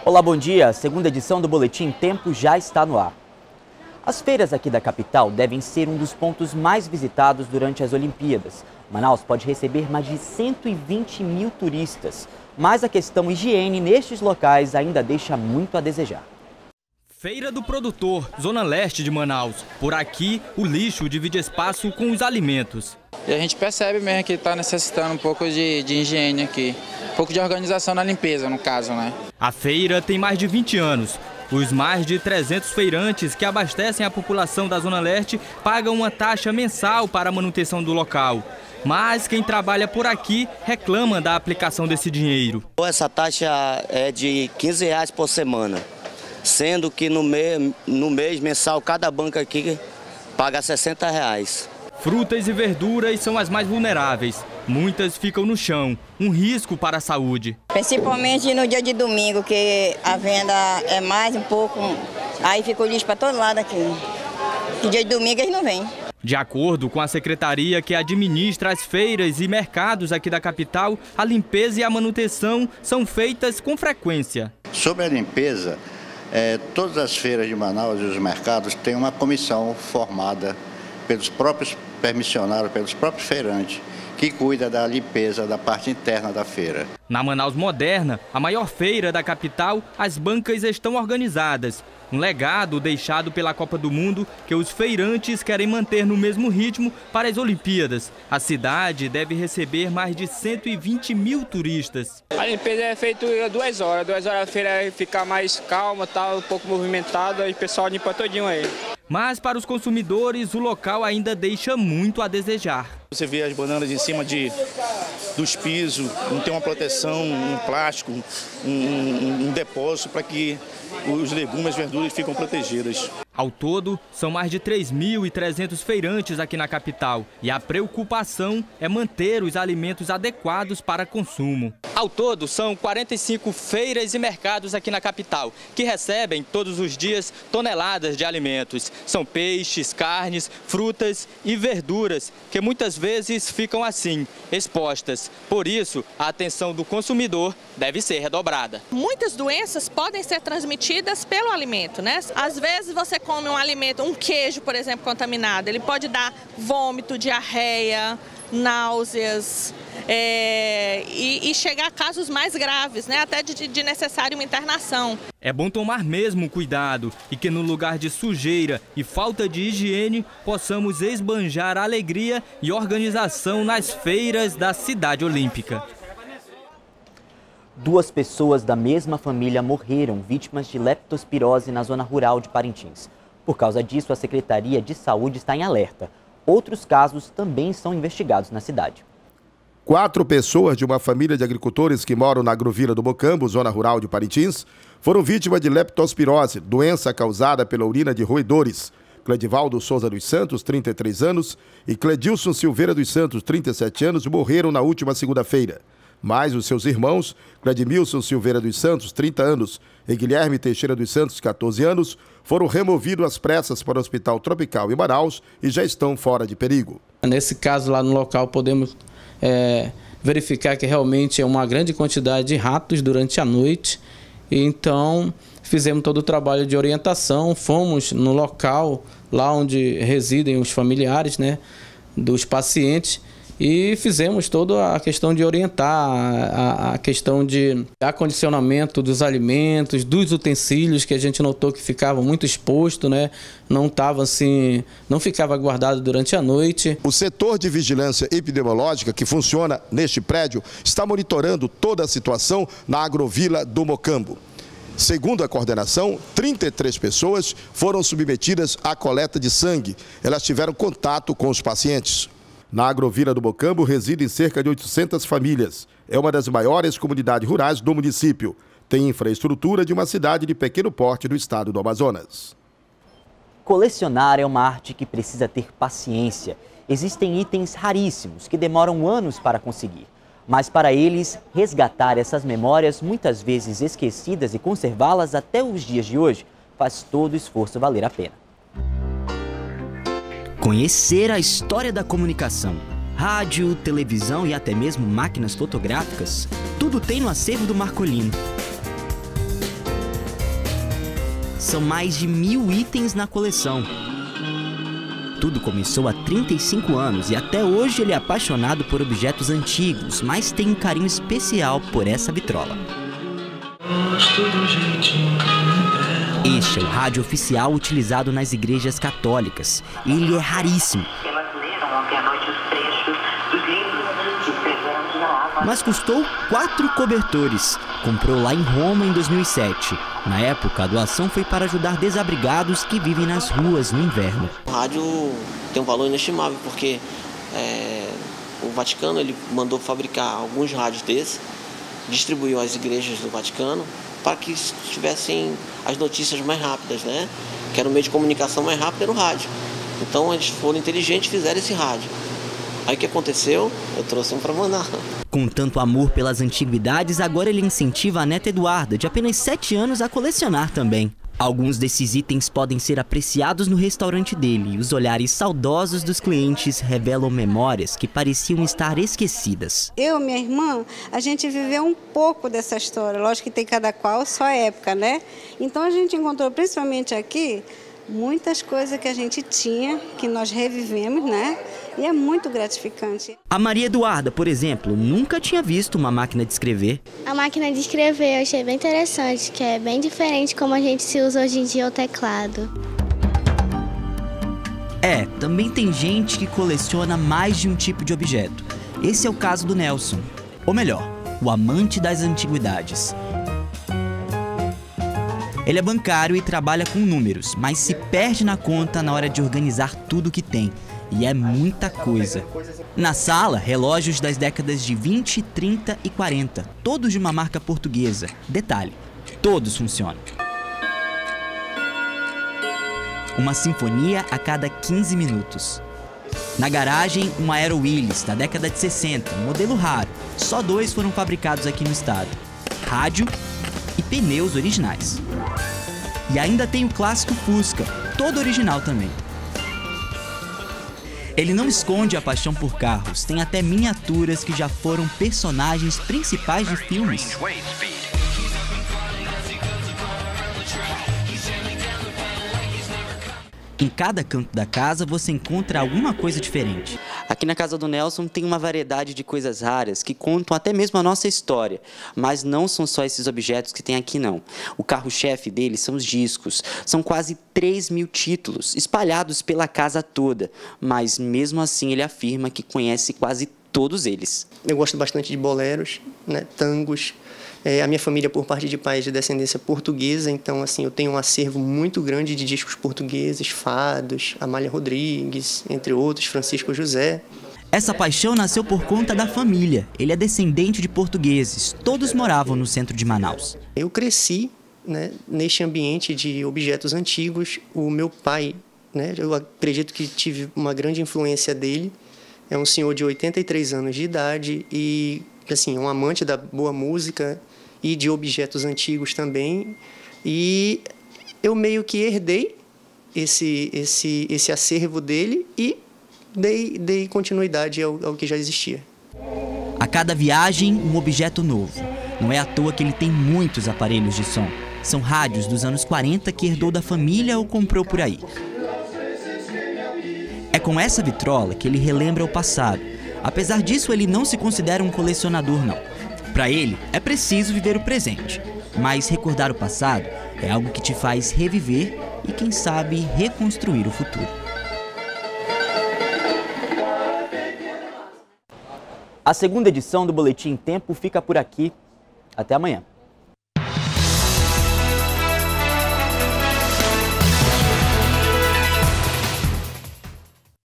Olá, bom dia. A segunda edição do Boletim Tempo já está no ar. As feiras aqui da capital devem ser um dos pontos mais visitados durante as Olimpíadas. Manaus pode receber mais de 120 mil turistas, mas a questão higiene nestes locais ainda deixa muito a desejar. Feira do Produtor, Zona Leste de Manaus. Por aqui, o lixo divide espaço com os alimentos. E a gente percebe mesmo que está necessitando um pouco de higiene aqui. Um pouco de organização na limpeza, no caso, né? A feira tem mais de 20 anos. Os mais de 300 feirantes que abastecem a população da Zona Leste pagam uma taxa mensal para a manutenção do local. Mas quem trabalha por aqui reclama da aplicação desse dinheiro. Essa taxa é de R$15 por semana, sendo que no mês mensal cada banca aqui paga R$60. Frutas e verduras são as mais vulneráveis. Muitas ficam no chão, um risco para a saúde. Principalmente no dia de domingo, que a venda é mais um pouco, aí fica o lixo para todo lado aqui. No dia de domingo eles não vêm. De acordo com a secretaria que administra as feiras e mercados aqui da capital, a limpeza e a manutenção são feitas com frequência. Sobre a limpeza, todas as feiras de Manaus e os mercados têm uma comissão formada pelos próprios permissionários, pelos próprios feirantes, que cuida da limpeza da parte interna da feira. Na Manaus Moderna, a maior feira da capital, as bancas estão organizadas. Um legado deixado pela Copa do Mundo que os feirantes querem manter no mesmo ritmo para as Olimpíadas. A cidade deve receber mais de 120 mil turistas. A limpeza é feita 2 horas. 2 horas a feira fica mais calma, tá um pouco movimentada e o pessoal limpa todinho aí. Mas para os consumidores, o local ainda deixa muito a desejar. Você vê as bananas em cima dos pisos, não tem uma proteção, um plástico, um depósito para que os legumes e as verduras ficam protegidas. Ao todo, são mais de 3.300 feirantes aqui na capital e a preocupação é manter os alimentos adequados para consumo. Ao todo, são 45 feiras e mercados aqui na capital, que recebem todos os dias toneladas de alimentos. São peixes, carnes, frutas e verduras, que muitas vezes ficam assim, expostas. Por isso, a atenção do consumidor deve ser redobrada. Muitas doenças podem ser transmitidas pelo alimento, né? Às vezes você come um alimento, um queijo, por exemplo, contaminado, ele pode dar vômito, diarreia, náuseas e chegar a casos mais graves, né? Até de necessária uma internação. É bom tomar mesmo cuidado e que no lugar de sujeira e falta de higiene possamos esbanjar alegria e organização nas feiras da cidade olímpica. 2 pessoas da mesma família morreram vítimas de leptospirose na zona rural de Parintins. Por causa disso, a Secretaria de Saúde está em alerta. Outros casos também são investigados na cidade. 4 pessoas de uma família de agricultores que moram na Agrovila do Mocambo, zona rural de Parintins, foram vítimas de leptospirose, doença causada pela urina de roedores. Cledivaldo Souza dos Santos, 33 anos, e Cledilson Silveira dos Santos, 37 anos, morreram na última segunda-feira. Mas os seus irmãos, Cledmilson Silveira dos Santos, 30 anos, e Guilherme Teixeira dos Santos, 14 anos, foram removidos às pressas para o Hospital Tropical em Manaus e já estão fora de perigo. Nesse caso, lá no local, podemos verificar que realmente é uma grande quantidade de ratos durante a noite. Então, fizemos todo o trabalho de orientação, fomos no local, lá onde residem os familiares, né, dos pacientes, e fizemos toda a questão de orientar, a questão de acondicionamento dos alimentos, dos utensílios, que a gente notou que ficavam muito expostos, né? Não ficava guardado durante a noite. O setor de vigilância epidemiológica que funciona neste prédio está monitorando toda a situação na Agrovila do Mocambo. Segundo a coordenação, 33 pessoas foram submetidas à coleta de sangue. Elas tiveram contato com os pacientes. Na Agrovila do Mocambo residem cerca de 800 famílias. É uma das maiores comunidades rurais do município. Tem infraestrutura de uma cidade de pequeno porte do estado do Amazonas. Colecionar é uma arte que precisa ter paciência. Existem itens raríssimos que demoram anos para conseguir. Mas para eles, resgatar essas memórias, muitas vezes esquecidas, e conservá-las até os dias de hoje, faz todo o esforço valer a pena. Conhecer a história da comunicação, rádio, televisão e até mesmo máquinas fotográficas, tudo tem no acervo do Marcolino. São mais de 1000 itens na coleção. Tudo começou há 35 anos e até hoje ele é apaixonado por objetos antigos, mas tem um carinho especial por essa vitrola. Este é o rádio oficial utilizado nas igrejas católicas. Ele é raríssimo. Mas custou 4 cobertores. Comprou lá em Roma em 2007. Na época, a doação foi para ajudar desabrigados que vivem nas ruas no inverno. O rádio tem um valor inestimável, porque o Vaticano ele mandou fabricar alguns rádios desses, distribuiu às igrejas do Vaticano, para que tivessem as notícias mais rápidas, né? Que era o meio de comunicação mais rápido, era o rádio. Então eles foram inteligentes e fizeram esse rádio. Aí o que aconteceu? Eu trouxe um para mandar. Com tanto amor pelas antiguidades, agora ele incentiva a neta Eduarda, de apenas 7 anos, a colecionar também. Alguns desses itens podem ser apreciados no restaurante dele, e os olhares saudosos dos clientes revelam memórias que pareciam estar esquecidas. Eu e minha irmã, a gente viveu um pouco dessa história. Lógico que tem cada qual sua época, né? Então a gente encontrou, principalmente aqui, muitas coisas que a gente tinha, que nós revivemos, né? E é muito gratificante. A Maria Eduarda, por exemplo, nunca tinha visto uma máquina de escrever. A máquina de escrever eu achei bem interessante, que é bem diferente como a gente se usa hoje em dia o teclado. Também tem gente que coleciona mais de um tipo de objeto. Esse é o caso do Nelson. Ou melhor, o amante das antiguidades. Ele é bancário e trabalha com números, mas se perde na conta na hora de organizar tudo que tem. E é muita coisa. Na sala, relógios das décadas de 20, 30 e 40, todos de uma marca portuguesa. Detalhe, todos funcionam. Uma sinfonia a cada 15 minutos. Na garagem, um Aero Willis da década de 60, modelo raro. Só 2 foram fabricados aqui no estado. Rádio e pneus originais. E ainda tem o clássico Fusca, todo original também. Ele não esconde a paixão por carros, tem até miniaturas que já foram personagens principais de filmes. Em cada canto da casa você encontra alguma coisa diferente. Aqui na casa do Nelson tem uma variedade de coisas raras que contam até mesmo a nossa história. Mas não são só esses objetos que tem aqui, não. O carro-chefe dele são os discos. São quase 3.000 títulos, espalhados pela casa toda. Mas mesmo assim ele afirma que conhece quase todos eles. Eu gosto bastante de boleros, né, tangos. A minha família, por parte de pai, é de descendência portuguesa, então assim, eu tenho um acervo muito grande de discos portugueses, fados, Amália Rodrigues, entre outros, Francisco José. Essa paixão nasceu por conta da família. Ele é descendente de portugueses, todos moravam no centro de Manaus. Eu cresci, né, neste ambiente de objetos antigos. O meu pai, né, eu acredito que tive uma grande influência dele. É um senhor de 83 anos de idade e assim, um amante da boa música e de objetos antigos também. E eu meio que herdei esse acervo dele e dei continuidade ao que já existia. A cada viagem, um objeto novo. Não é à toa que ele tem muitos aparelhos de som. São rádios dos anos 40 que herdou da família ou comprou por aí. É com essa vitrola que ele relembra o passado. Apesar disso, ele não se considera um colecionador, não. Para ele, é preciso viver o presente. Mas recordar o passado é algo que te faz reviver e, quem sabe, reconstruir o futuro. A segunda edição do Boletim Tempo fica por aqui. Até amanhã.